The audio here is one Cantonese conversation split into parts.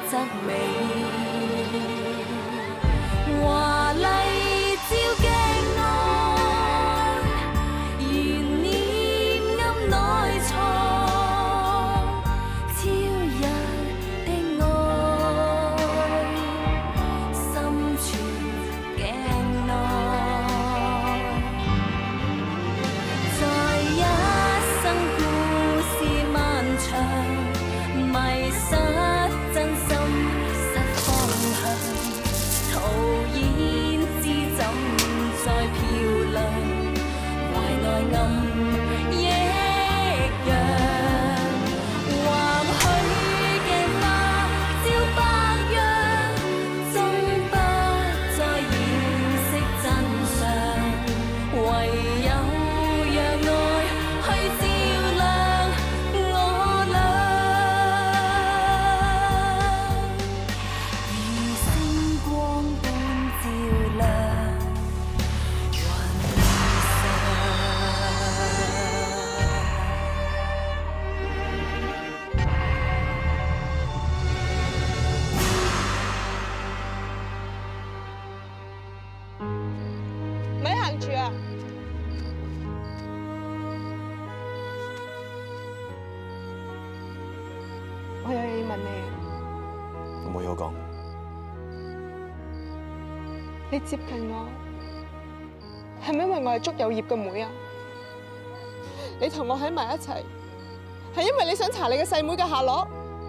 側美，華麗照鏡內，懸念暗內藏，超人的愛，深存鏡內。在一生故事漫長，迷失真心失方向，徒然知怎再漂亮，懷內暗抑揚，或許鏡花照白羊，終不再掩飾真相，唯有讓愛去照亮我倆，如星光般照亮雲上。 咪行住啊！我有嘢要問你， 有冇嘢好講？ 你接近我，係咪因為我係祝有業嘅妹啊？你同我喺埋一齊，係因為你想查你嘅細妹嘅下落？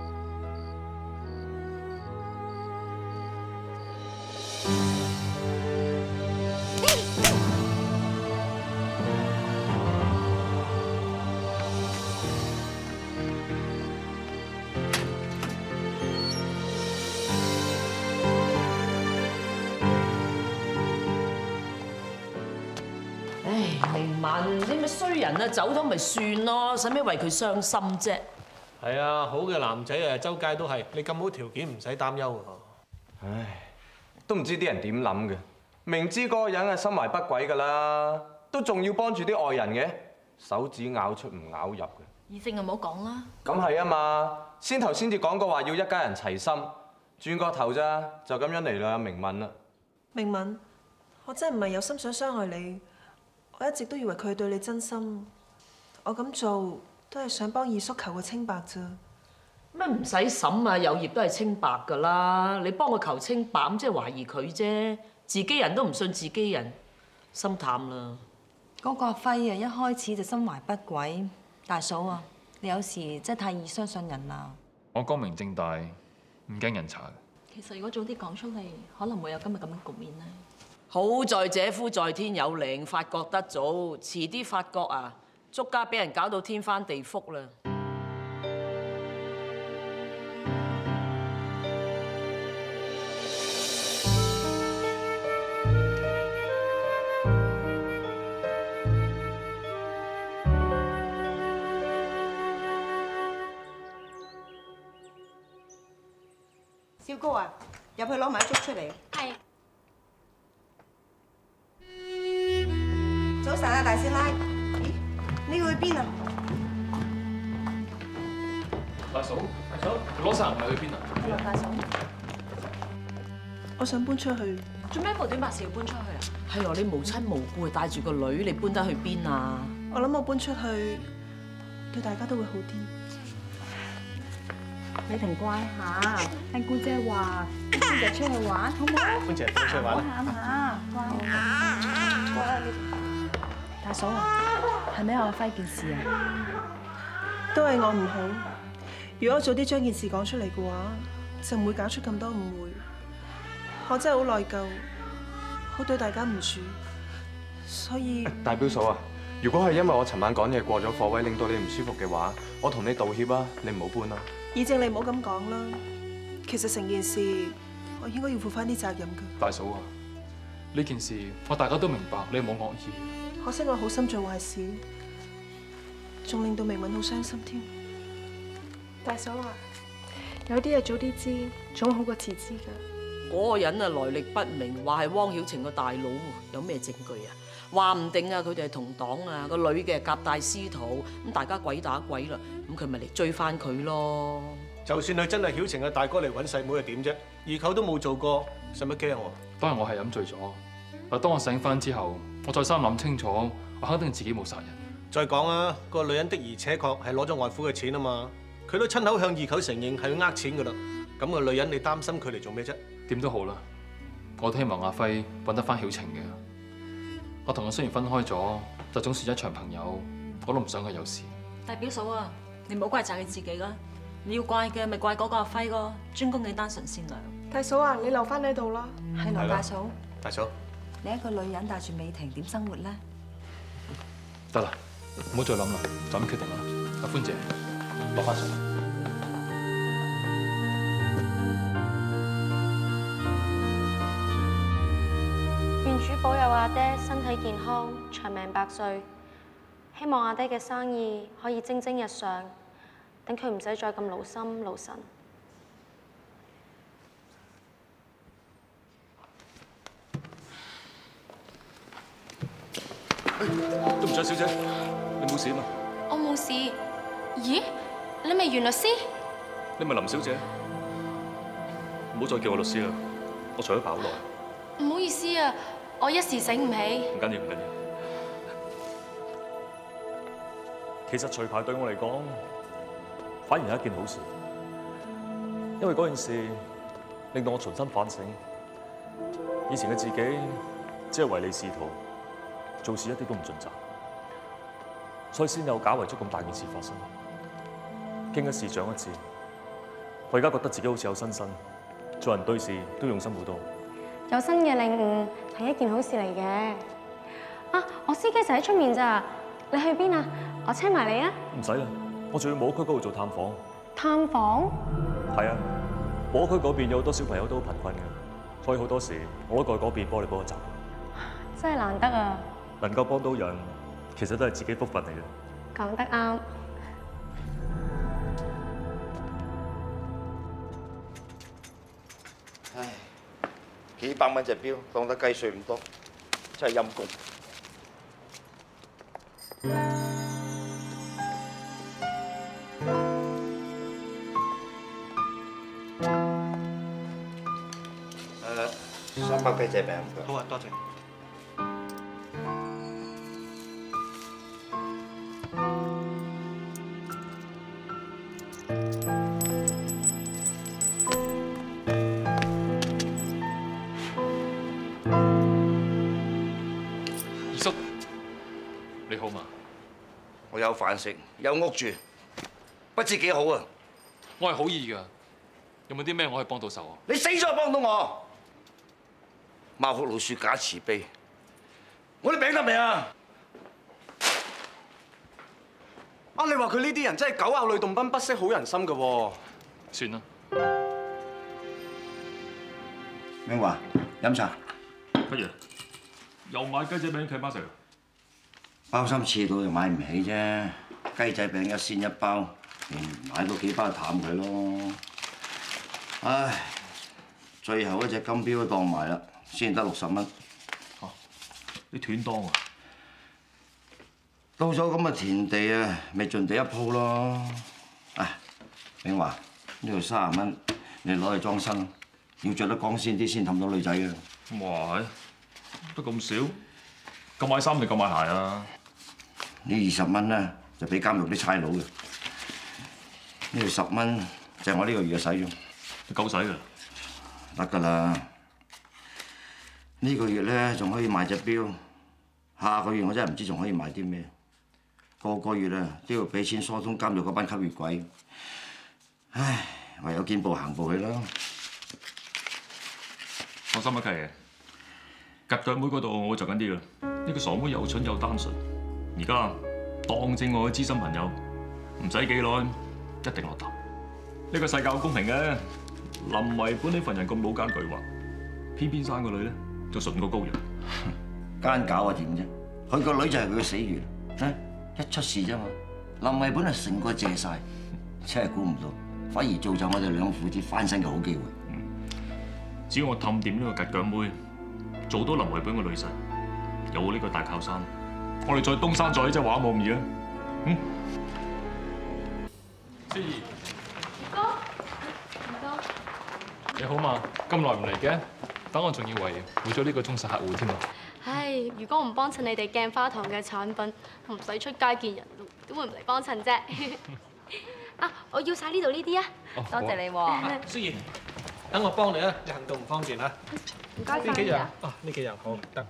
唉，明文，你咪衰人啊，走咗咪算咯，使咩為佢傷心啫？ 係啊，好嘅男仔啊，周街都係。你咁好條件，唔使擔憂喎。 唉，都唔知啲人點諗嘅，明知嗰個人係心懷不軌㗎啦，都仲要幫住啲外人嘅，手指咬出唔咬入嘅。 異性就唔好講啦。 咁係啊嘛，先頭先至講過話要一家人齊心，轉個頭咋就咁樣嚟啦，明敏啦。 明敏，我真係唔係有心想傷害你，我一直都以為佢係對你真心，我咁做都係想幫二叔求個清白咋。 乜唔使審啊？有業都係清白㗎啦，你幫佢求清白咁即係懷疑佢啫，自己人都唔信自己人，心淡啦。 嗰個阿輝啊，一開始就心懷不軌。大嫂啊，你有時真係太易相信人啦。 我光明正大，唔驚人查。 其實如果早啲講出嚟，可能會有今日咁嘅局面咧。 好在姐夫在天有靈，發覺得早，遲啲發覺啊，足家俾人搞到天翻地覆啦。 少哥啊，入去攞埋粥出嚟。 係。 早晨啊，大師奶。咦，你要去邊啊？ 大嫂，攞晒行李去邊啊？ 大嫂， 我想搬出去。 做咩無端白事要搬出去啊？ 係啊，你無親無故帶住個女，你搬得去邊啊？ 我諗我搬出去對大家都會好啲。 你停乖下，聽姑姐話，你先就出去玩，好唔好？ 歡姐，出去玩啦！ 喊下，乖啊你。大嫂啊，係咪阿輝件事啊？ 都係我唔好。如果我早啲將件事講出嚟嘅話，就唔會搞出咁多誤會。我真係好內疚，好對大家唔住，所以大表嫂啊，如果係因為我尋晚講嘢過咗火位，令到你唔舒服嘅話，我同你道歉啊，你唔好搬啦。 以正你唔好咁講啦，其實成件事我應該要負翻啲責任㗎。 大嫂啊，呢件事我大家都明白，你冇惡意。 可惜我好心做壞事，仲令到明敏好傷心添。 大嫂啊，有啲嘢早啲知，總好過遲知㗎。 嗰個人啊來歷不明，話係汪曉晴個大佬喎，有咩證據啊？話唔定啊，佢哋係同黨啊，個女嘅夾帶私逃，咁大家鬼打鬼啦，咁佢咪嚟追翻佢咯。 就算佢真係曉晴嘅大哥嚟揾細妹又點啫？二舅都冇做過，使乜驚我？ 當日我係飲醉咗，但當我醒翻之後，我再三諗清楚，我肯定自己冇殺人。 再講啊，個女人的而且確係攞咗外父嘅錢啊嘛，佢都親口向二舅承認係要呃錢噶啦。咁個女人你擔心佢嚟做咩啫？ 點都好啦，我都希望阿輝揾得翻曉晴嘅。我同佢雖然分開咗，但總算一場朋友，我都唔想佢有事。 大表嫂啊，你唔好怪責你自己啦，你要怪嘅咪怪嗰個阿輝咯，專攻你單純善良。 大嫂啊，你留翻呢度啦。 係羅大嫂， 大嫂， 你一個女人帶住美婷點生活咧？ 得啦，唔好再諗啦，就咁決定啦。阿歡姐，落翻水。 願主保佑阿爹身體健康、長命百歲。希望阿爹嘅生意可以蒸蒸日上，等佢唔使再咁勞心勞神。 都唔使，小姐，你冇事嘛？ 我冇事。咦？你咪袁律師？ 你咪林小姐？唔好再叫我律師啦，我除咗跑耐。 唔好意思啊，我一時醒唔起。 唔緊要，唔緊要。 其實除牌對我嚟講，反而係一件好事，因為嗰件事令到我重新反省，以前嘅自己只係唯利是圖，做事一啲都唔盡責，所以先有假遺囑咁大件事發生。經一事長一智，我而家覺得自己好似有新身，做人對事都用心好多。 有新嘅領悟係一件好事嚟嘅。啊，我司機就喺出面咋，你去邊啊？我車埋你啊！ 唔使啦，我仲要武區嗰度做探訪。 探訪？ 係啊，武區嗰邊有好多小朋友都好貧困嘅，所以好多時我都過去嗰邊幫你補一集。 真係難得啊！ 能夠幫到人，其實都係自己福分嚟嘅。 講得啱。 唉，幾百蚊隻錶，當得雞碎咁多，真係陰公。3包雞仔餅。 好啊，多謝。 二叔，你好嘛？ 我有飯食，有屋住，不知幾好啊！ 我係好意㗎，有冇啲咩我可以幫到手啊？ 你死咗幫到我！貓哭老鼠假慈悲，我啲餅得未啊？ 啊！你話佢呢啲人真係狗咬呂洞賓，不識好人心㗎喎。 算啦。 明華，飲茶。 乜嘢？又買雞仔餅契媽食？ 包心刺到又買唔起啫，雞仔餅1仙1包，買到幾包淡佢咯。唉，最後一隻金錶都當埋啦。先得60蚊。 嚇！你斷檔啊？ 到咗咁嘅田地啊，咪盡地一鋪咯。啊，炳華，呢度30蚊，你攞去裝身，要着得光鮮啲先氹到女仔嘅。 哇！得咁少？夠買衫定夠買鞋啊？ 呢20蚊咧就俾監獄啲差佬嘅。呢度10蚊就係我呢個月嘅使用。 你夠使㗎？ 得㗎啦。呢個月咧仲可以買隻錶，下個月我真係唔知仲可以買啲咩。個月啊都要俾錢疏通監獄嗰班吸血鬼。唉，唯有見步行步去啦。 放心啊，契爺，夾腳妹嗰度我做緊啲啦。呢個傻妹又蠢又單純，而家當正我嘅知心朋友，唔使幾耐一定落答。呢個世界好公平嘅，林維本呢份人咁老奸巨猾，偏偏生個女咧就純過羔羊。 奸狡啊點啫？佢個女就係佢嘅死緣，一出事啫嘛。林維本係成個謝晒，真係估唔到，反而造就我哋兩父子翻身嘅好機會。 只要我氹掂呢個夾腳妹，做到林維本嘅女婿，有呢個大靠山，我哋再東山再起真係話冇咁易啊！思怡， 哥， 你好嘛？咁耐唔嚟嘅，等我仲以為冇咗呢個忠實客戶添啊！ 唉，如果唔幫襯你哋鏡花堂嘅產品，唔使出街見人，點會唔嚟幫襯啫？啊，我要晒呢度呢啲啊！ 多謝你喎。 舒怡，等我幫你啊，你行動唔方便啊。 唔該晒。 呢幾樣啊，呢幾樣好得。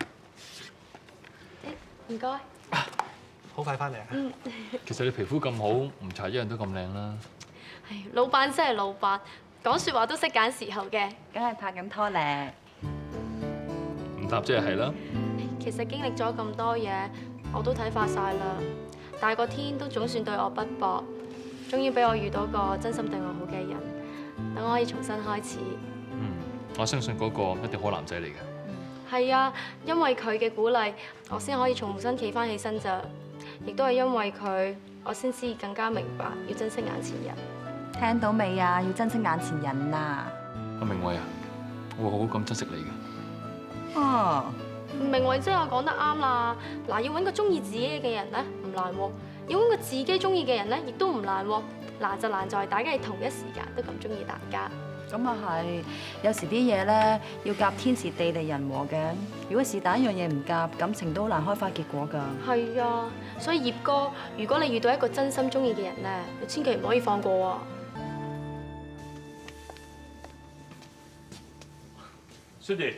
唔該。 好快翻嚟啊！ 其實你皮膚咁好，唔搽一樣都咁靚啦。 係，老闆真係老闆，講説話都識揀時候嘅。 梗係拍緊拖咧。 唔答即係啦。 其實經歷咗咁多嘢，我都睇化晒啦。但係個天都總算對我不薄，終於俾我遇到個真心對我好嘅人，等我可以重新開始。 我相信嗰個一定好男仔嚟嘅。 係啊，因為佢嘅鼓勵，我先可以重新企翻起身咋。亦都係因為佢，我先至更加明白要珍惜眼前人。 聽到未啊？要珍惜眼前人啊！ 阿明慧啊，我會好好咁珍惜你嘅。 哦， 明慧姐我講得啱啦。嗱，要揾個中意自己嘅人咧唔難喎，要揾個自己中意嘅人咧亦都唔難喎。難就難在大家係同一時間都咁中意大家。 咁啊係，有時啲嘢咧要夾天時地利人和嘅。如果是但一樣嘢唔夾，感情都好難開花結果㗎。 係啊，所以葉哥，如果你遇到一個真心中意嘅人咧，你千祈唔可以放過啊！ 雪兒，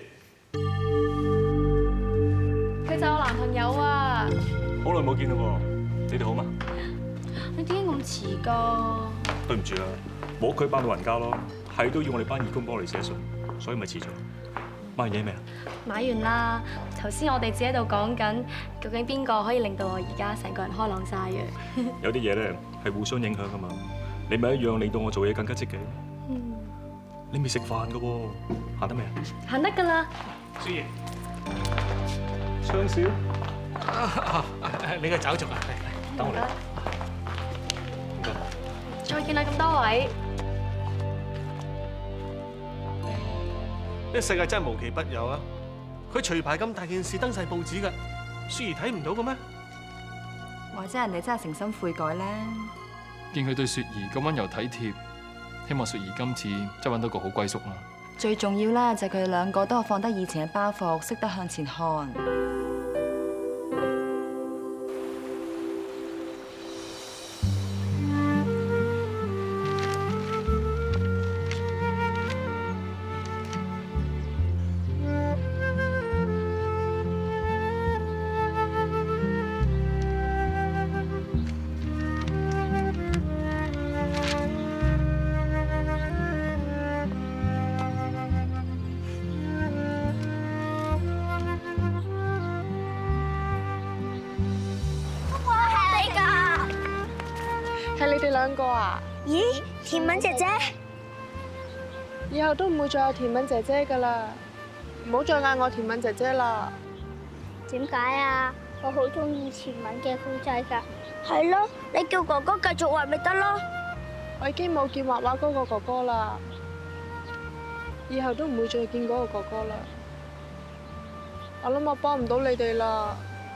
佢就係我男朋友啊！ 好耐冇見啦喎，你哋好嘛？ 你點解咁遲㗎？ 對唔住啊，冇佢班老人家咯，係都要我哋班義工幫我哋寫信，所以咪遲咗。買完嘢未啊？ 買完啦。頭先我哋只喺度講緊，究竟邊個可以令到我而家成個人開朗晒嘅？ 有啲嘢咧係互相影響噶嘛，你咪一樣令到我做嘢更加積極。你未食飯噶喎，行得未啊？ 行得㗎啦。 舒怡，雙少， 你嘅找續啊， 等我嚟。唔該。 再見啦，咁多位。 呢世界真係無奇不有啊！佢除牌咁大件事登晒報紙㗎，舒怡睇唔到嘅咩？ 或者人哋真係誠心悔改咧？ 見佢對雪兒咁溫柔體貼，希望雪兒今次真揾到個好歸宿啦。 最重要咧就係佢哋兩個都係放低以前嘅包袱，識得向前看。 係你哋兩個啊？ 咦，甜品姐姐， 以後都唔會再有甜品姐姐噶啦，唔好再嗌我甜品姐姐啦。 點解啊？我好中意甜品嘅公仔噶。係咯，你叫哥哥繼續畫咪得咯。 我已經冇見畫畫嗰個哥哥啦，以後都唔會再見嗰個哥哥啦。我諗我幫唔到你哋啦。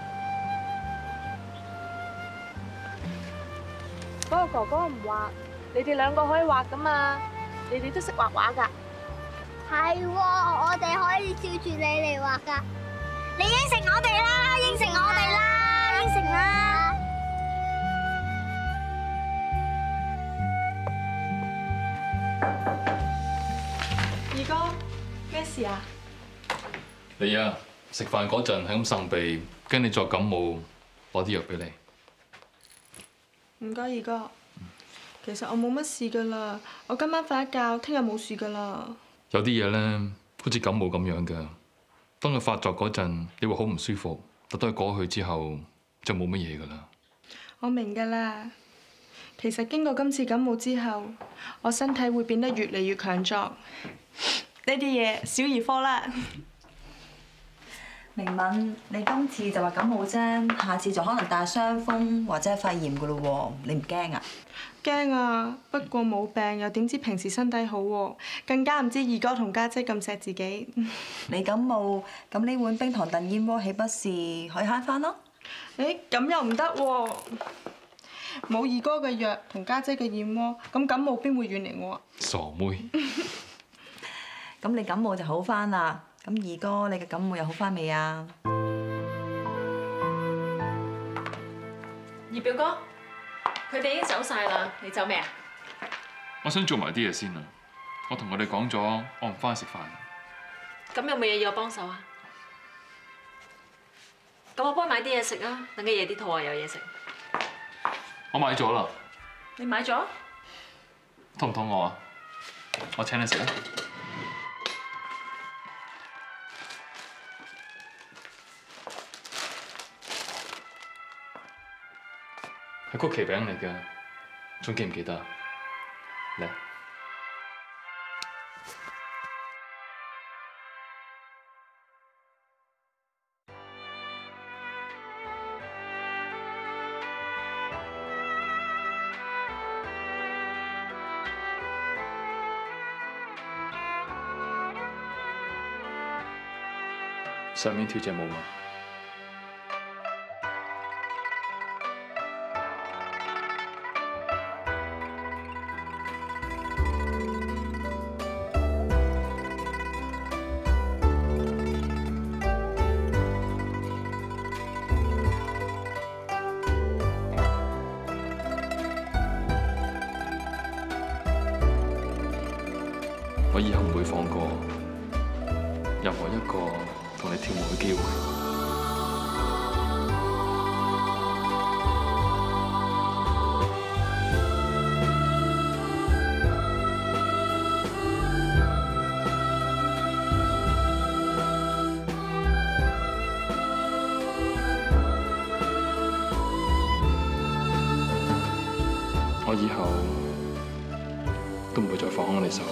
嗰個哥哥唔畫，你哋兩個可以畫噶嘛？你哋都識畫畫噶。 係喎，我哋可以照住你嚟畫噶。你應承我哋啦，應承我哋啦，應承啦。 二哥，咩事啊？ 你啊，食飯嗰陣係咁擤鼻，驚你再感冒，攞啲藥俾你。 唔該，二哥。其實我冇乜事噶啦，我今晚瞓一覺，聽日冇事噶啦。 有啲嘢咧，好似感冒咁樣嘅，當佢發作嗰陣，你會好唔舒服，但當佢過去之後，就冇乜嘢噶啦。 我明噶啦，其實經過今次感冒之後，我身體會變得越嚟越強壯。呢啲嘢小兒科啦。 明敏，你今次就話感冒啫，下次就可能帶傷風或者係肺炎噶咯喎，你唔驚啊？ 驚啊！不過冇病又點知平時身體好喎？更加唔知二哥同家姐咁錫自己。 你感冒，咁呢碗冰糖燉燕窩豈不是可以慳翻咯？ 誒，咁又唔得喎！冇二哥嘅藥同家姐嘅燕窩，咁感冒邊會遠離我啊？ 傻妹。 咁你感冒就好翻啦。咁二哥，你嘅感冒又好翻未啊？ 二表哥，佢哋已經走晒啦，你走未啊？ 我想做埋啲嘢先啊！我同佢哋講咗，我唔翻去食飯。 咁有冇嘢要我幫手啊？咁我幫你買啲嘢食啊，等佢夜啲肚餓有嘢食。 我買咗啦。 你買咗？ 肚唔肚餓啊？我請你食啊！係曲奇餅嚟㗎，仲記唔記得啊？嚟。上面跳隻舞嘛。我以後唔會放過任何一個同你跳舞嘅機會。我以後都唔會再放開你手。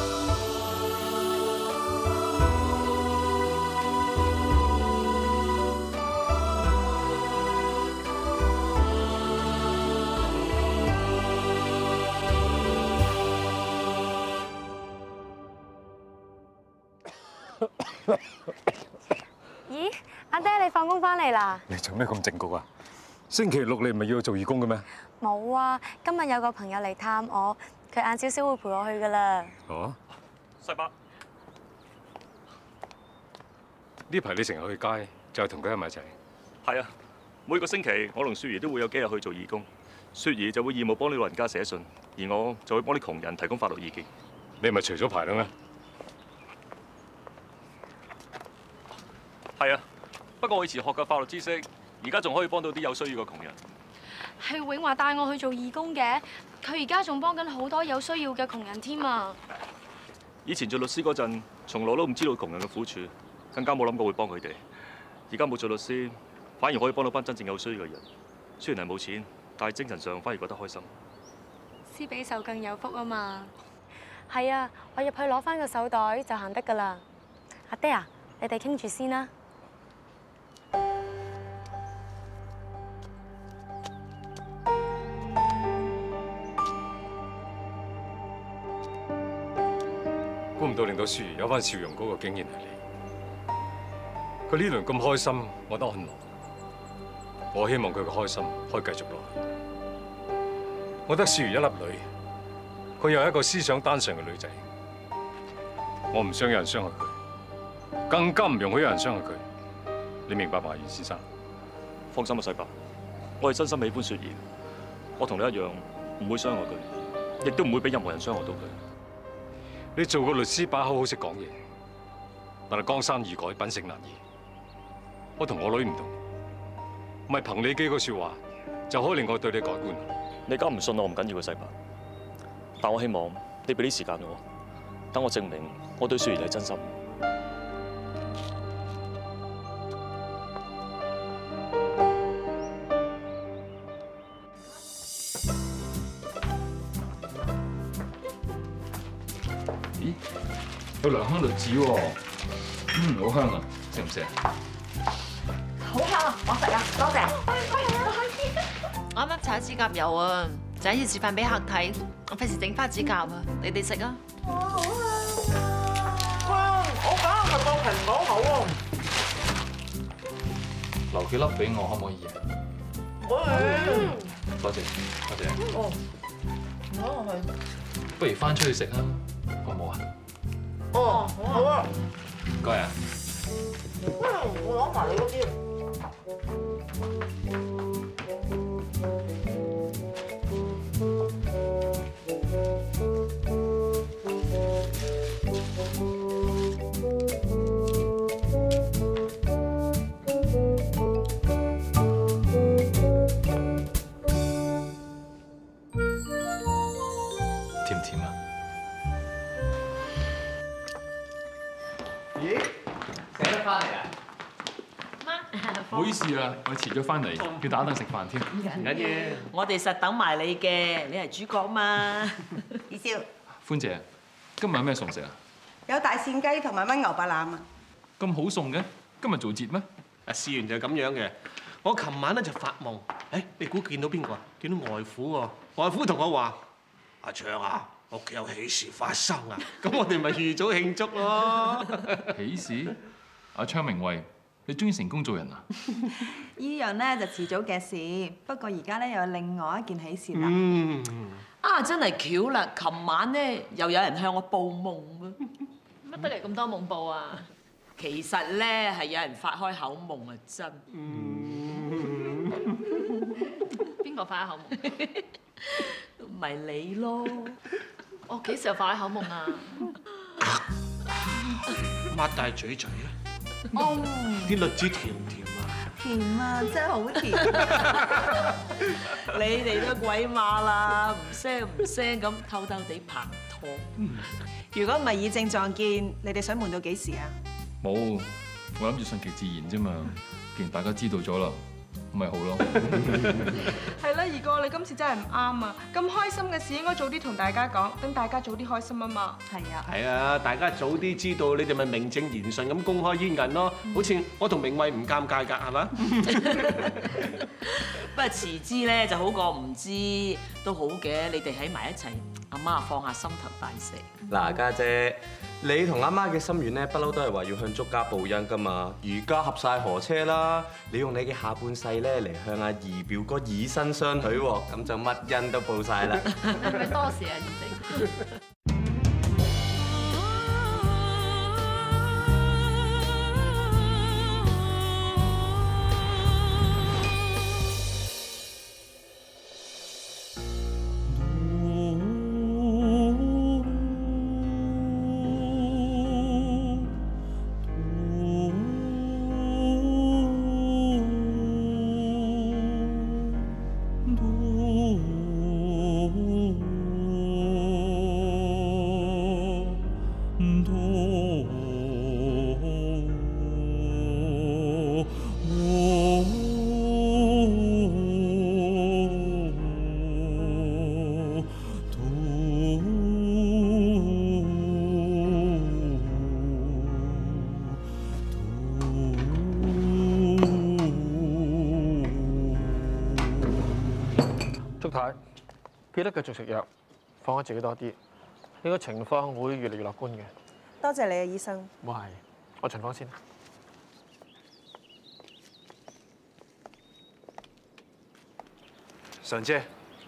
咦，阿爹你放工翻嚟啦？ 你做咩咁正局啊？星期六你唔係要做義工嘅咩？ 冇啊，今日有個朋友嚟探我，佢晏少少會陪我去噶啦。 哦， 西伯， 呢排你成日去街，就係同佢喺埋一齊。 係啊，每個星期我同雪兒都會有幾日去做義工，雪兒就會義務幫啲老人家寫信，而我就會幫啲窮人提供法律意見。 你咪除咗牌啦咩？ 係啊，不過我以前學嘅法律知識，而家仲可以幫到啲有需要嘅窮人。 係永華帶我去做義工嘅，佢而家仲幫緊好多有需要嘅窮人添啊！ 以前做律師嗰陣，從來都唔知道窮人嘅苦處，更加冇諗過會幫佢哋。而家冇做律師，反而可以幫到班真正有需要嘅人。雖然係冇錢，但係精神上反而覺得開心。 施比受更有福啊嘛！係啊，我入去攞翻個手袋就行得㗎啦。阿爹啊，你哋傾住先啦。 估唔到令到雪兒有翻笑容嗰個竟然係你。佢呢輪咁開心，我得安樂。我希望佢嘅開心可以繼續落去。我得雪兒一粒女，佢又係一個思想單純嘅女仔。我唔想有人傷害佢，更加唔容許有人傷害佢。你明白嗎，袁先生？ 放心啊，世伯，我係真心喜歡雪兒，我同你一樣唔會傷害佢，亦都唔會俾任何人傷害到佢。 你做個律師把口好識講嘢，但係江山易改，品性難移。我同我女唔同，唔係憑你幾個説話就可以令我對你改觀。 你梗唔信我唔緊要嘅，世伯，但我希望你俾啲時間我，等我證明我對雪兒係真心。 咦，有良香栗子喎，好香啊，食唔食啊？ 好香啊，我食啊，多謝。我啱啱搽指甲油啊，就係要示範俾客睇，我費事整花指甲啊，你哋食啊。 哇，好香啊！哇，我梗係個蘋果好喎。 留幾粒俾我可唔可以啊？多謝，多謝。 哦，攞落去。 不如翻出去食啊，好唔好啊？ 哦。 哦，好啊。 唔該啊。 我攞埋你嗰啲。 甜唔甜啊？ 咦？醒得翻嚟啊？ 唔好意思啊，我遲咗翻嚟，要打等食飯添。 唔緊要，我哋實等埋你嘅，你係主角嘛。 二少歡姐，今日有咩餸食啊？ 有大扇雞同埋燜牛白腩啊！ 咁好餸嘅，今日做節咩？ 事緣就係咁樣嘅。我琴晚咧就發夢，你估見到邊個啊？見到外父喎。外父同我話：阿祥啊，屋企有喜事發生啊！咁我哋咪預早慶祝咯。 喜事？阿昌明慧，你終於成功做人啦！ 依樣咧就遲早嘅事，不過而家咧又有另外一件喜事啦。 啊，真係巧啦！琴晚咧又有人向我報夢喎。 乜得嚟咁多夢報啊？ 其實咧係有人發開口夢啊，真。 邊個發開口夢？ 咪你咯。 我幾時有發開口夢啊？ 擘大嘴嘴啊！啲栗子甜唔甜啊？ 甜啊，真係好甜。 你哋都鬼馬啦，唔聲唔聲咁偷偷地拍拖。 如果唔係以正撞見，你哋想瞞到幾時啊？ 冇，我諗住順其自然啫嘛。既然大家知道咗啦，咁咪好咯。 係啦，二哥，你今次真係唔啱啊！咁開心嘅事應該早啲同大家講，等大家早啲開心啊嘛。 係啊。 係啊，大家早啲知道，你哋咪名正言順咁公開煙韌咯。好似我同明慧唔尷尬㗎，係嘛？ 不過遲知咧就好過唔知，都好嘅。你哋喺埋一齊，阿媽放下心頭大石。 嗱，家姐，你同阿媽嘅心願咧，不嬲都係話要向足家報恩噶嘛。而家合晒河車啦，你用你嘅下半世咧嚟向阿二表哥以身相許喎，咁就乜恩都報晒啦。 係咪多事啊，二正？ 祝太，記得繼續食藥，放開自己多啲，呢個情況會越嚟越樂觀嘅。 多謝你啊，醫生。 冇係，我巡房先。常姐，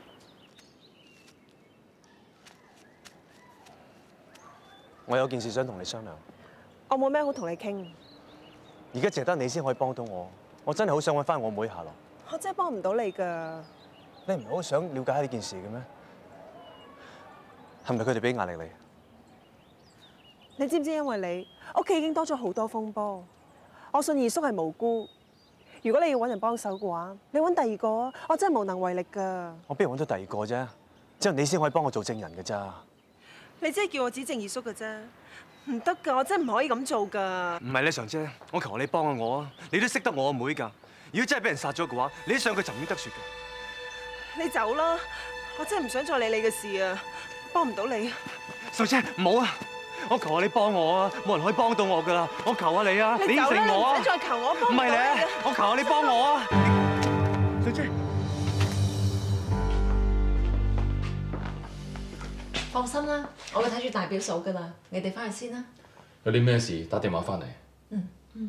我有件事想同你商量。 我冇咩好同你傾， 而家淨得你先可以幫到我，我真係好想揾翻我妹下落。 我真係幫唔到你㗎。 你唔係好想了解下呢件事嘅咩？係咪佢哋俾壓力你？ 你知唔知因為你屋企已經多咗好多風波？我信二叔係無辜。如果你要揾人幫手嘅話，你揾第二個啊！我真係無能為力㗎。 我邊度揾到第二個啫？只有你先可以幫我做證人嘅咋。 你真係叫我指證二叔嘅啫，唔得㗎！我真係唔可以咁做㗎。 唔係咧，常姐，我求你幫下我啊！你都識得我阿妹㗎。如果真係俾人殺咗嘅話，你一上佢就唔得雪㗎。 你走啦！我真係唔想再理你嘅事啊，幫唔到你。 常姐，唔好啊！我求下你幫我啊！冇人可以幫到我㗎啦！我求下你啊！你應承我啊！ 唔使再求我幫唔到你。 唔係咧，我求下你幫我啊！常姐， 放心啦，我會睇住大表嫂㗎啦，你哋翻去先啦。 有啲咩事打電話翻嚟。 嗯。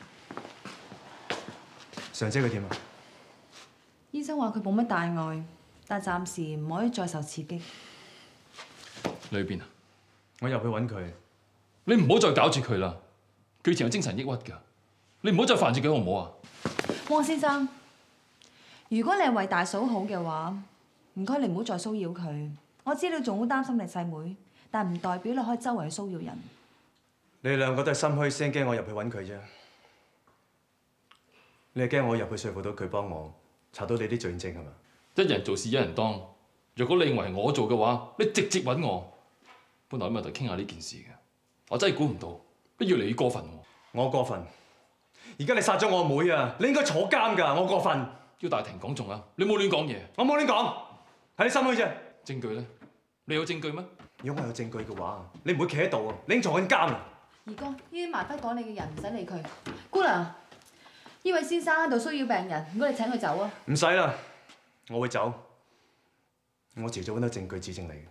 常姐佢點啊？ 醫生話佢冇乜大礙， 但暫時唔可以再受刺激。 你去邊啊？ 我入去揾佢。 你唔好再搞住佢啦，佢以前有精神抑鬱㗎。你唔好再煩住佢好唔好啊？ 汪先生，如果你係為大嫂好嘅話，唔該你唔好再騷擾佢。我知你仲好擔心你細妹，但唔代表你可以周圍去騷擾人。 你哋兩個都係心虛先驚我入去揾佢啫。你係驚我入去說服到佢幫我查到你啲罪證係嘛？ 一人做事一人當。如果你認為係我做嘅話，你直接揾我。本來今日就傾下呢件事嘅，我真係估唔到，你越嚟越過分喎。 我過分？而家你殺咗我妹啊！你應該坐監㗎！我過分。 要大庭廣眾啊！你冇亂講嘢。 我冇亂講，係你心虛啫。 證據咧？你有證據咩？ 如果我有證據嘅話，你唔會企喺度啊！你已經坐緊監啦。 二哥，呢啲麻輝講你嘅人唔使理佢。姑娘，呢位先生喺度騷擾病人，唔該你請佢走啊。 唔使啦，我會走。我遲早揾到證據指證你嘅。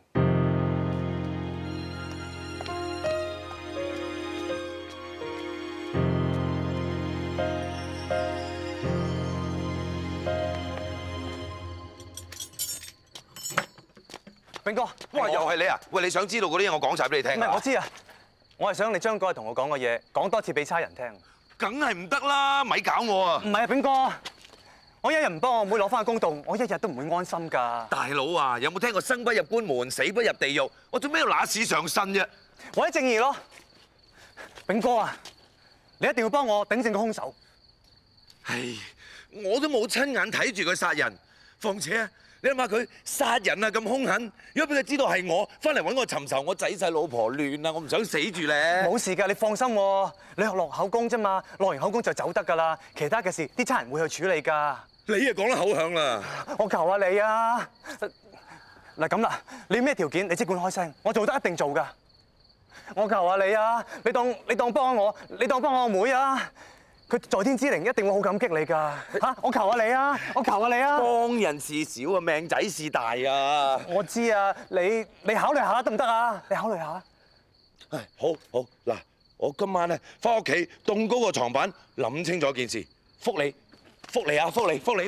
炳哥，哇，又係你啊！喂，你想知道嗰啲嘢，我講晒俾你聽。 唔係，我知啊，我係想你將嗰日同我講嘅嘢講多次俾差人聽。 梗係唔得啦，咪搞我啊！ 唔係啊，炳哥，我一日唔幫我妹攞翻個公道，我一日都唔會安心㗎。 大佬啊，有冇聽過生不入官門，死不入地獄？我做咩要揦屎上身啫？ 為咗正義咯，炳哥啊，你一定要幫我頂正個兇手。 唉，我都冇親眼睇住佢殺人，況且啊，你諗下佢殺人啊咁兇狠，如果俾佢知道係我，翻嚟揾我尋仇，我仔細老婆亂啊，我唔想死住咧。 冇事㗎，你放心喎，你落口供啫嘛，落完口供就走得㗎啦，其他嘅事啲差人會去處理㗎。 你啊講得口響啦！ 我求下你啊！嗱咁啦，你咩條件你即管開聲，我做得一定做㗎。我求下你啊！你當幫我，你當幫我妹啊！佢在天之靈一定會好感激你㗎嚇！我求下你啊！我求下你啊！ 幫人事少啊，命仔事大啊！ 我知啊，你考慮下得唔得啊？你考慮下。 唉，好嗱，我今晚咧翻屋企凍高個床板，諗清楚件事，復你啊，復你！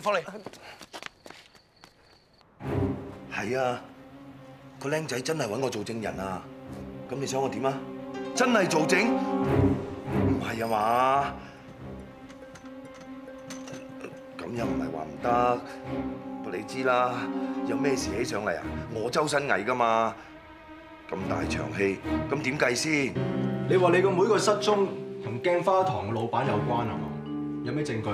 係啊，個僆仔真係揾我做證人啊！咁你想我點啊？真係做證？唔係啊嘛？咁又唔係話唔得，不過你知啦，有咩事起上嚟啊？我周身蟻噶嘛，咁大場戲，咁點計先？ 你話你個妹個失蹤同鏡花堂嘅老闆有關係嘛？有咩證據？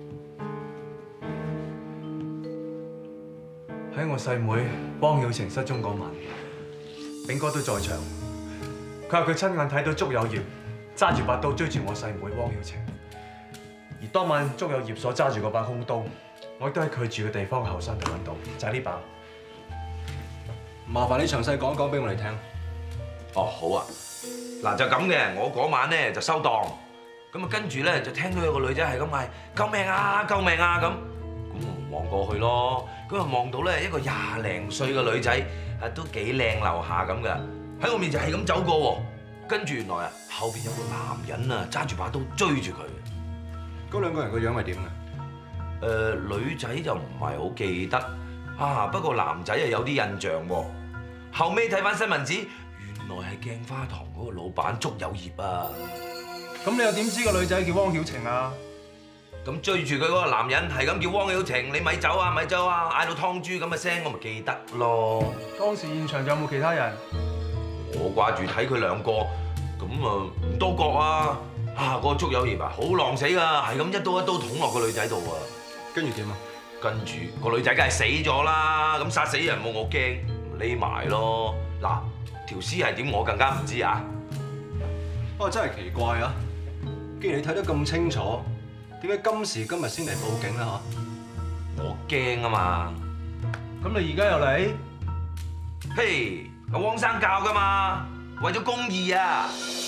喺我細妹汪曉晴失蹤嗰晚，炳哥都在場。佢話佢親眼睇到祝有業揸住把刀追住我細妹汪曉晴。而當晚祝有業所揸住嗰把兇刀，我亦都喺佢住嘅地方後山度揾到，就係呢把。麻煩你詳細講一講俾我哋聽。 哦，好啊。嗱就咁嘅，我嗰晚咧就收檔，咁啊跟住咧就聽到有個女仔係咁嗌救命啊救命啊咁，咁我望過去咯，咁啊望到咧一個廿零歲嘅女仔，啊都幾靚樓下咁嘅，喺我面前係咁走過喎，跟住原來啊後邊有個男人啊揸住把刀追住佢。 嗰兩個人個樣係點嘅？ 女仔就唔係好記得啊，不過男仔啊有啲印象喎。後尾睇翻新聞紙，原來係鏡花堂嗰個老闆祝有業啊。 咁你又點知個女仔叫汪曉晴啊？ 咁追住佢嗰個男人係咁叫汪曉晴，你咪走啊咪走啊，嗌到湯豬咁嘅聲，我咪記得咯。 當時現場有冇其他人？ 我掛住睇佢兩個，咁啊唔多覺啊。啊！嗰個祝有業啊，好狼死㗎，係咁一刀一刀捅落個女仔度啊！ 跟住點啊？ 跟住個女仔梗係死咗啦！咁殺死人冇我驚，匿埋咯。嗱，條屍係點我更加唔知啊！ 不過真係奇怪啊！既然你睇得咁清楚，點解今時今日先嚟報警咧？嚇！ 我驚啊嘛！ 咁你而家又嚟？ 嘿，阿汪生教㗎嘛，為咗公義啊！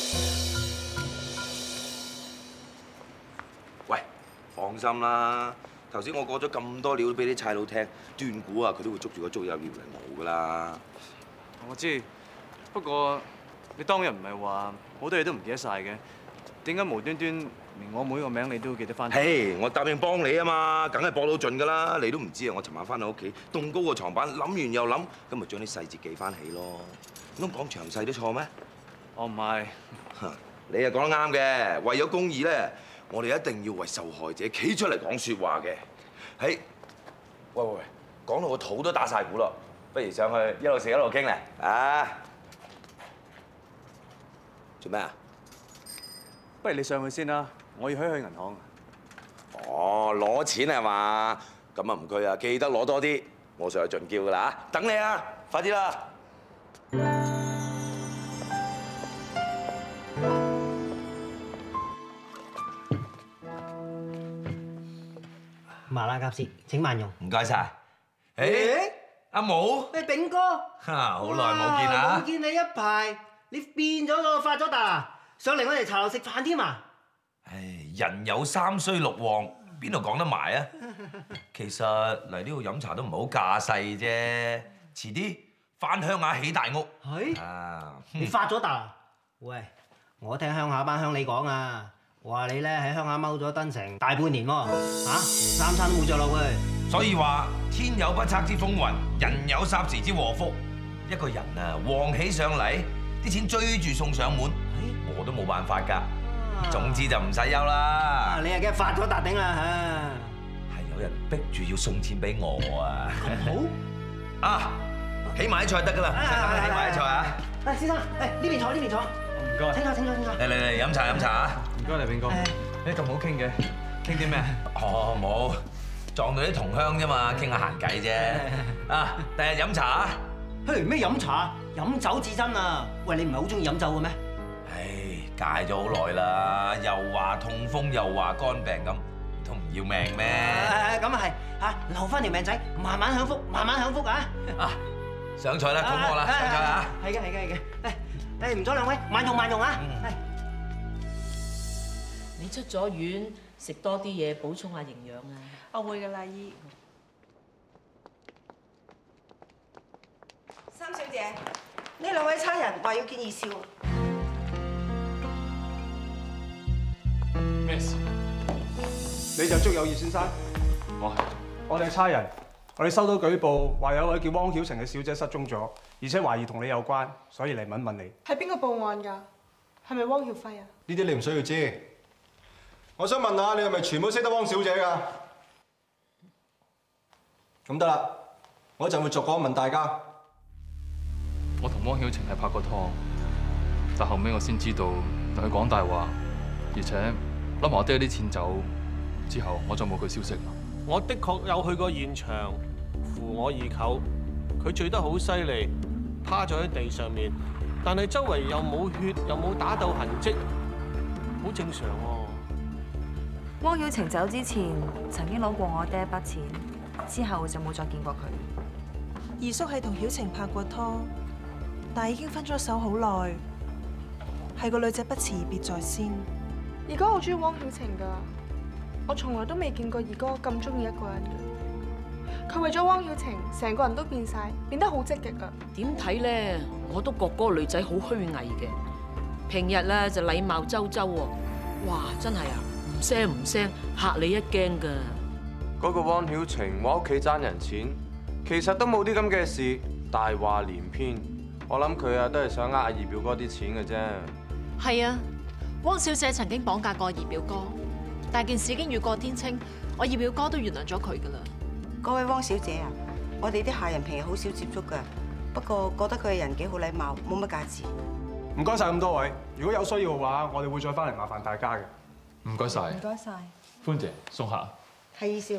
放心啦，頭先我講咗咁多料俾啲差佬聽，斷估啊佢都會捉住個祝有業嚟冇噶啦。 我知，不過你當日唔係話好多嘢都唔記得晒嘅，點解無端端連我妹個名你都要記得翻。 嘿，我答應幫你啊嘛，梗係搏到盡㗎啦！你都唔知啊，我尋晚翻到屋企，棟高個床板，諗完又諗，咁咪將啲細節記翻起咯。唔通講詳細都錯咩？ 我唔係。 你又講得啱嘅，為咗公義咧，我哋一定要為受害者企出嚟講説話嘅。嘿，喂，講到個肚都打晒鼓咯，不如上去一路食一路傾咧啊！做咩啊？ 不如你上去先啦，我要去銀行。 哦，攞錢係嘛？咁啊唔該啊，記得攞多啲，我上去盡叫㗎啦嚇，等你啊，快啲啦！ 麻辣鴿舌，請慢用。 唔該晒。誒，阿毛。 喂，炳哥。 好耐冇見啦。 冇見你一排，你變咗個發咗達，上嚟我哋茶樓食飯添啊！ 唉，人有三衰六旺，邊度講得埋啊？其實嚟呢度飲茶都唔係好架勢啫，遲啲翻鄉下起大屋。 係。 啊。 你發咗達？喂，我聽鄉下班鄉里講啊。話你咧喺鄉下踎咗燈成大半年喎，三餐都冇着落喎。 所以話天有不測之風雲，人有霎時之禍福。一個人啊旺起上嚟，啲錢追住送上門，我都冇辦法㗎。總之就唔使憂啦。 你係梗係發咗達頂啦係有人逼住要送錢俾我啊！好啊，起埋啲菜得㗎啦，起埋啲菜啊！ 誒，先生，誒呢邊坐呢邊坐。唔該。請坐請坐請坐。 嚟飲茶飲茶啊！ 唔該你，炳哥。你咁好傾嘅，傾啲咩？ 哦，冇撞到啲同鄉啫嘛，傾下閒偈啫。啊，第日飲茶啊！ 嘿，咩飲茶？飲酒至真啊！喂，你唔係好中意飲酒嘅咩？ 唉，戒咗好耐啦，又話痛風，又話肝病咁，都唔要命咩？ 咁啊係嚇，留翻條命仔，慢慢享福，慢慢享福啊！ 啊，上菜啦，肚餓啦，上菜啊！ 係嘅係嘅係嘅。誒唔阻兩位，慢用慢用啊！ 你出咗院，食多啲嘢補充下營養啊！ 我會㗎啦，姨。三小姐，呢兩位差人話要見二少。 咩事？ 你就祝有業先生？我哋係差人，我哋收到舉報，話有位叫汪曉晴嘅小姐失蹤咗，而且懷疑同你有關，所以嚟問問你。 係邊個報案㗎？係咪汪曉輝啊？ 呢啲你唔需要知。我想問下，你係咪全部識得汪小姐㗎？咁得啦，我一陣會逐個問大家。 我同汪曉晴係拍過拖，但後尾我先知道佢講大話，而且攞埋我爹啲錢走之後，我就冇佢消息啦。 我的確有去過現場，扶我二舅，佢醉得好犀利，趴咗喺地上面，但係周圍又冇血，又冇打鬥痕跡，好正常喎。 汪曉晴走之前曾經攞過我爹一筆錢，之後就冇再見過佢。 二叔係同曉晴拍過拖，但係已經分咗手好耐，係個女仔不辭而別在先。 二哥好中意汪曉晴㗎，我從來都未見過二哥咁中意一個人嘅。佢為咗汪曉晴，成個人都變晒，變得好積極啊！ 點睇咧？我都覺嗰個女仔好虛偽嘅，平日咧就禮貌周周喎。哇！真係啊！唔聲唔聲，嚇你一驚㗎。 嗰個汪曉晴話屋企爭人錢，其實都冇啲咁嘅事，大話連篇。我諗佢啊都係想呃阿二表哥啲錢嘅啫。 係啊，汪小姐曾經綁架過二表哥，但件事已經雨過天晴，我二表哥都原諒咗佢㗎啦。 嗰位汪小姐啊，我哋啲客人平日好少接觸㗎，不過覺得佢嘅人幾好禮貌，冇乜架子。 唔該晒咁多位，如果有需要嘅話，我哋會再翻嚟麻煩大家嘅。 唔該晒。 唔該晒。 歡姐送客。 係二少。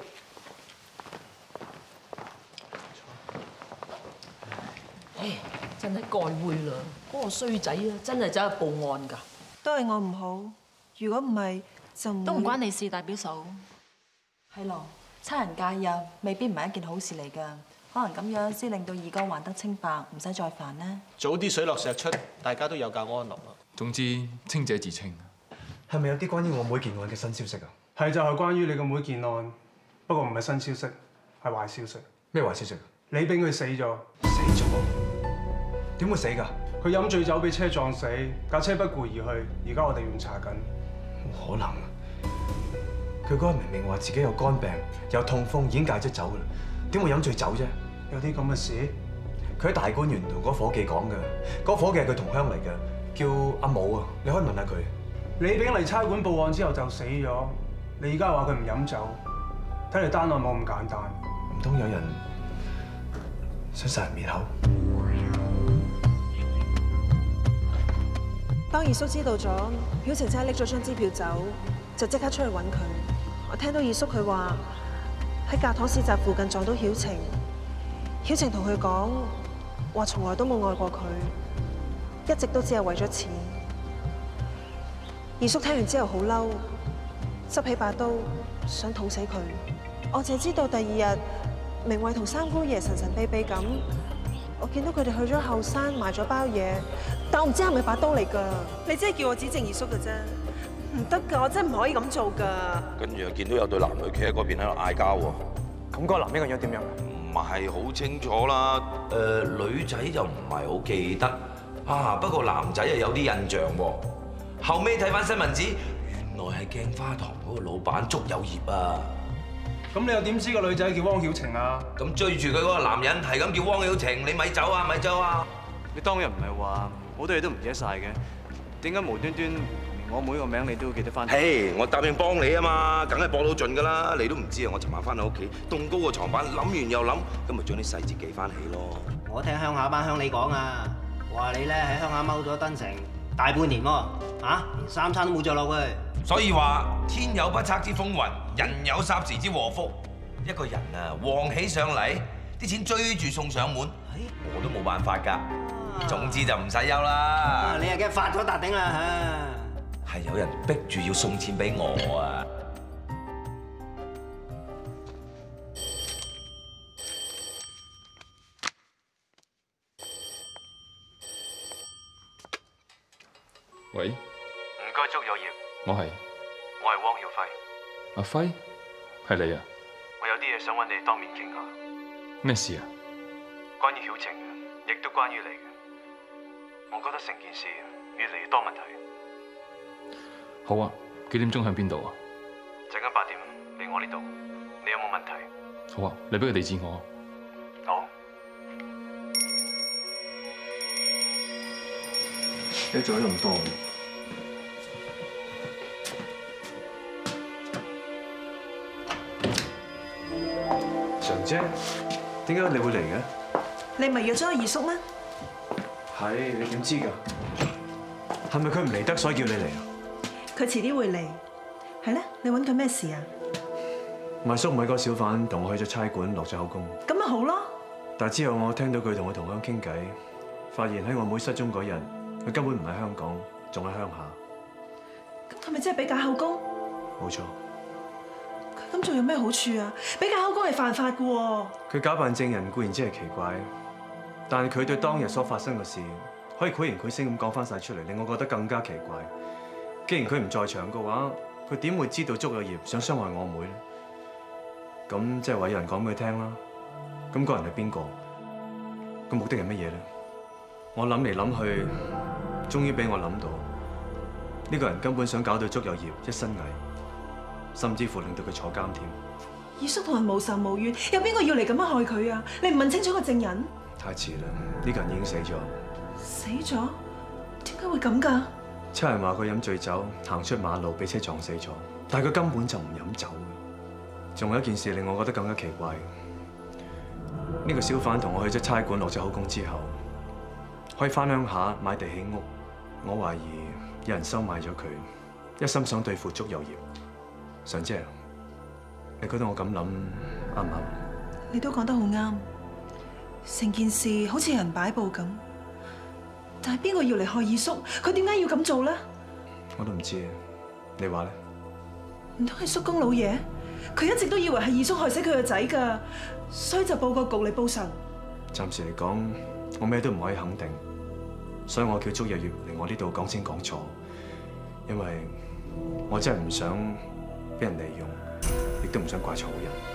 唉，真係該會啦！嗰個衰仔啊，真係走去報案㗎。 都係我唔好，如果唔係就唔都唔關你事，大表嫂。 係咯，差人介入未必唔係一件好事嚟㗎，可能咁樣先令到二哥還得清白，唔使再煩呢。 早啲水落石出，大家都有覺安樂啦。 總之，清者自清。 係咪有啲關於我妹件案嘅新消息啊？係就係關於你個妹件案，不過唔係新消息，係壞消息。咩壞消息？李炳佢死咗。死咗？點會死㗎？佢飲醉酒俾車撞死，架車不顧而去，而家我哋仲查緊。冇可能啊！ 佢嗰日明明話自己有肝病、有痛風，已經戒咗酒噶啦，點會飲醉酒啫？ 有啲咁嘅事？ 佢喺大觀園同嗰伙計講嘅，嗰伙計係佢同鄉嚟嘅，叫阿武啊，你可以問下佢。 你俾嚟差館報案之後就死咗，你而家話佢唔飲酒，睇嚟單案冇咁簡單。 唔通有人想殺人滅口？ 當二叔知道咗曉晴真係拎咗張支票走，就即刻出去揾佢。我聽到二叔佢話喺教堂市集附近撞到曉晴，曉晴同佢講話從來都冇愛過佢，一直都只係為咗錢。二叔聽完之後好嬲，執起把刀想捅死佢。我淨係知道第二日明慧同三姑爺神神秘秘咁，我見到佢哋去咗後山買咗包嘢，但我唔知係咪把刀嚟㗎。你真係叫我指證二叔㗎啫，唔得㗎，我真係唔可以咁做㗎。 跟住又見到有對男女企喺嗰邊喺度嗌交喎。 咁嗰個男人個樣點樣？ 唔係好清楚啦。女仔就唔係好記得啊，不過男仔又有啲印象喎。後尾睇翻新聞紙，原來係鏡花堂嗰個老闆祝有業啊。 咁你又點知個女仔叫汪曉晴啊？ 咁追住佢嗰個男人係咁叫汪曉晴，你咪走啊，咪走啊！ 你當日唔係話好多嘢都唔記得晒嘅，點解無端端連我妹個名你都記得翻？ 嘿，我答應幫你啊嘛，梗係幫到盡㗎啦！你都唔知啊，我尋晚翻到屋企，凍高個床板，諗完又諗，咁咪將啲細節記翻起咯。 我聽鄉下班鄉里講啊，話你咧喺鄉下踎咗登城大半年喎，連三餐都冇着落去。 所以話天有不測之風雲，人有霎時之禍福。一個人啊旺起上嚟，啲錢追住送上門，我都冇辦法㗎。總之就唔使憂啦。 你又驚發咗達頂啦係有人逼住要送錢俾我啊！ 喂， 唔該，祝有業。 我係汪曉輝。 阿輝，係你啊？ 我有啲嘢想揾你當面傾下。 咩事啊？ 關於曉晴嘅，亦都關於你嘅。我覺得成件事越嚟越多問題。 好啊，幾點鐘向邊度啊？ 陣間8點嚟我呢度，你有冇問題？ 好啊，你俾個地址我。 好。 你做咗咁多。常姐，點解你會嚟嘅？ 你唔係約咗我二叔咩？ 係，你點知㗎？係咪佢唔嚟得，所以叫你嚟啊？ 佢遲啲會嚟。係咧，你揾佢咩事啊？ 賣粟米嗰個小販同我去咗差館落咗口供。 咁咪好咯。 但係之後我聽到佢同我同鄉傾偈，發現喺我妹失蹤嗰日，佢根本唔喺香港，仲喺鄉下。 咁佢咪真係俾假口供？ 冇錯。 佢咁做有咩好處啊？俾假口供係犯法㗎喎。 佢假扮證人固然之係奇怪，但係佢對當日所發生嘅事，可以繪形繪聲咁講翻晒出嚟，令我覺得更加奇怪。既然佢唔在場嘅話，佢點會知道祝有業想傷害我妹咧？咁即係話有人講俾佢聽啦。咁嗰人係邊個？個目的係乜嘢咧？我諗嚟諗去，終於俾我諗到，呢個人根本想搞到祝有業一身蟻，甚至乎令到佢坐監添。 二叔同人無仇無怨，有邊個要嚟咁樣害佢啊？你唔問清楚個證人？ 太遲啦，呢個人已經死咗。 死咗？點解會咁㗎？ 差人話佢飲醉酒行出馬路，俾車撞死咗，但係佢根本就唔飲酒嘅。仲有一件事令我覺得更加奇怪，呢個小販同我去咗差館落咗口供之後，可以返鄉下買地起屋，我懷疑有人收買咗佢，一心想對付祝有業。常姐，你覺得我咁諗啱唔啱？ 你都講得好啱，成件事好似有人擺佈咁。但係邊個要嚟害二叔？佢點解要咁做咧？ 我都唔知，你話咧？ 唔通係叔公老爺？佢一直都以為係二叔害死佢個仔㗎，所以就報個局嚟報仇。 暫時嚟講，我咩都唔可以肯定，所以我叫祝有業嚟我呢度講清講楚，因為我真係唔想俾人利用，亦都唔想怪錯人。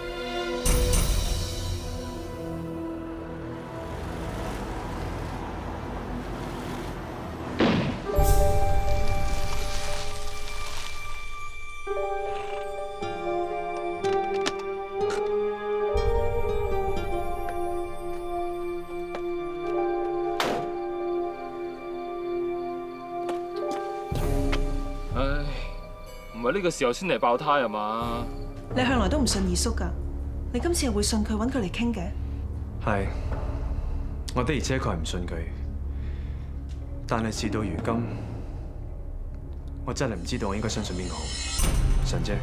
係呢個時候先嚟爆胎係嘛？ 你向來都唔信二叔㗎，你今次又會信佢揾佢嚟傾嘅？ 係，我的而且確係唔信佢，但係事到如今，我真係唔知道我應該相信邊個好。神姐，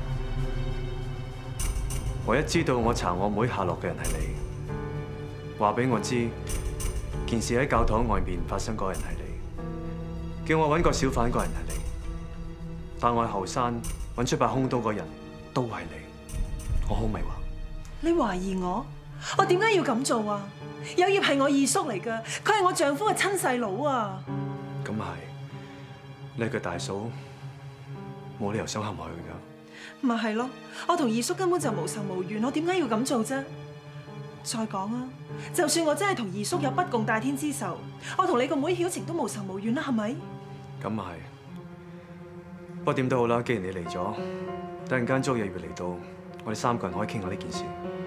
唯一知道我查我妹下落嘅人係你，話俾我知件事喺教堂外面發生嗰人係你，叫我揾個小販嗰人係你，但我喺後山揾出把兇刀嗰人都係你，我好迷惑。 你懷疑我？我點解要咁做啊？有業係我二叔嚟㗎，佢係我丈夫嘅親細佬啊！ 咁係，你係佢大嫂，冇理由想陷害佢㗎。 咪係咯，我同二叔根本就無仇無怨，我點解要咁做啫？再講啊，就算我真係同二叔有不共戴天之仇，我同你個妹曉晴都無仇無怨啦，係咪？ 咁係，不過點都好啦，既然你嚟咗，突然間租嘢要嚟到，我哋3個人可以傾下呢件事。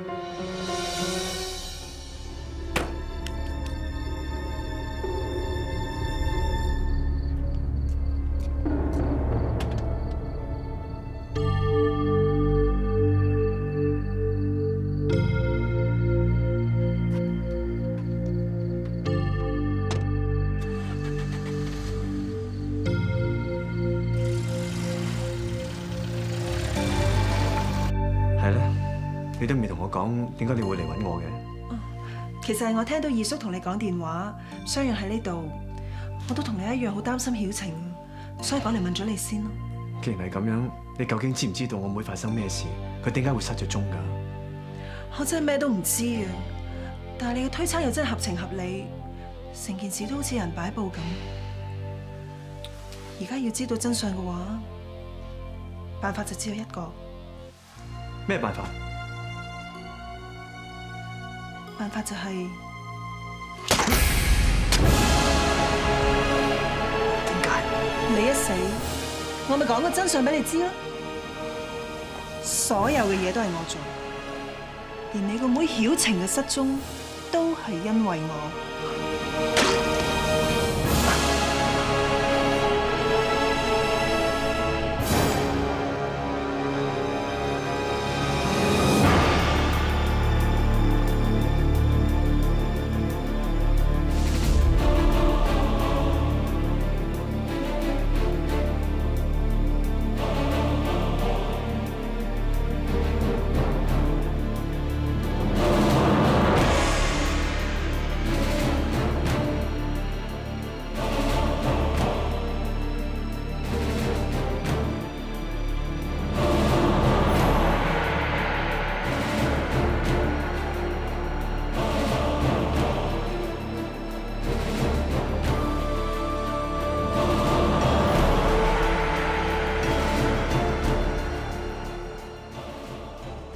你都未同我講點解你會嚟揾我嘅？ 其實係我聽到二叔同你講電話，相約喺呢度，我都同你一樣好擔心曉晴，所以講嚟問咗你先咯。 既然係咁樣，你究竟知唔知道我妹發生咩事？佢點解會失咗蹤㗎？ 我真係咩都唔知啊！但係你嘅推測又真係合情合理，成件事都好似有人擺佈咁。而家要知道真相嘅話，辦法就只有一個。 咩辦法？ 辦法就係點解？你一死，我咪講個真相俾你知咯。所有嘅嘢都係我做，連你個妹曉晴嘅失蹤都係因為我。